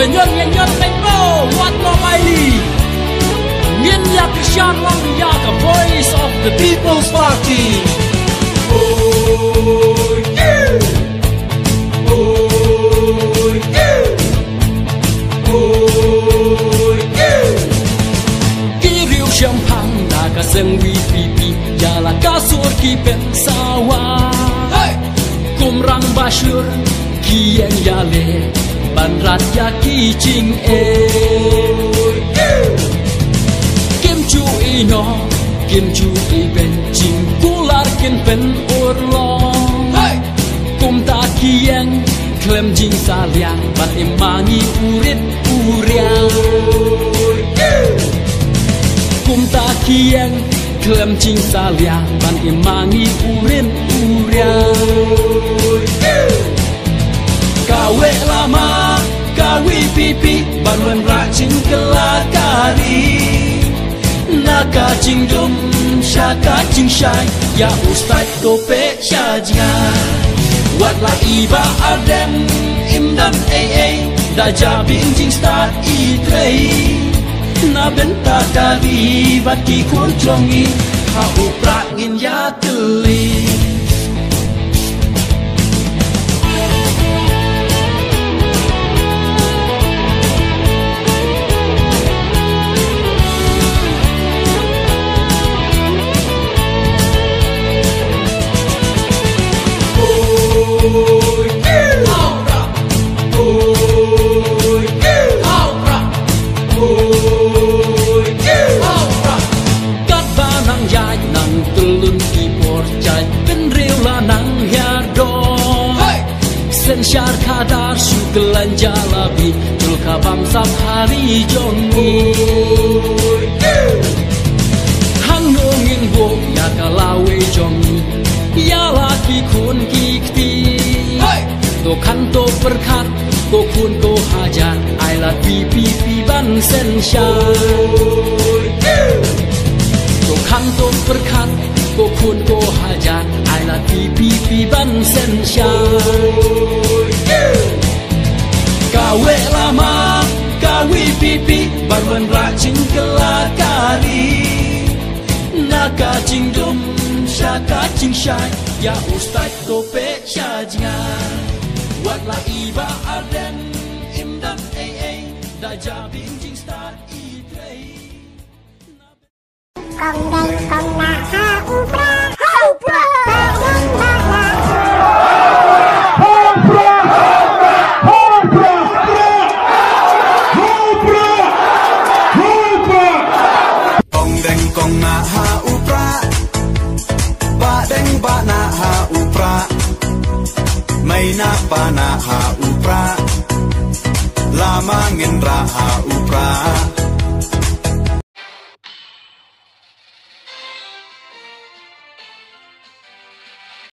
Nyon Rainbow Wat Mo Miley Ngin Ya Krishan Wang Ya Ka Voice of the People's Party. Oh yeah, oh yeah, oh yeah. Kiriu Xiang Pang Na Ka Seng Wi Pi Pi Ya La Ka Sur Ki Pen Sawa Kum Rang Bashur Kieng Ya Le Ban Raja Ki Ching Kim Chu Ino Kim Chu I Ben Ching Kular Kin Pen Urlong Kum Ta Kieng Klem Jing Saliang Bat Imangi Urit Uriang Kum Ta Kieng Klem Jing Saliang Bat Imangi Urit Uriang Kawe lama, kawi pipi, banwan racing kelakari. Naka cingdum, syaka cingsyai, ya ustad dope syajga. Watla iba adem, imdan daja binjing start itrei. Na benta kali, bati kuncongi, hau pragin ya teli. Syar kadar syukelan jalabi Julka bangsam hari jongi Hang nongin bo ya kalawe jongi Ya laki kun kikti Do kanto perkat Ko kun ko hajar I love pipi ban sen syar Do kanto perkat Ko kun ko hajar I love pipi ban sen syar Kawe lama, kawi pipi, barwan racing kelakari. Naka cingdum, syaka cingsyai, ya ustad tope syajga. Watla iba arden, imdan daja binjing start itrei. Kong deng kong na ha upra, badeng bala. Kong na ha upra, badeng ba na ha upra, may na pa na ha upra, lamangin ra ha upra.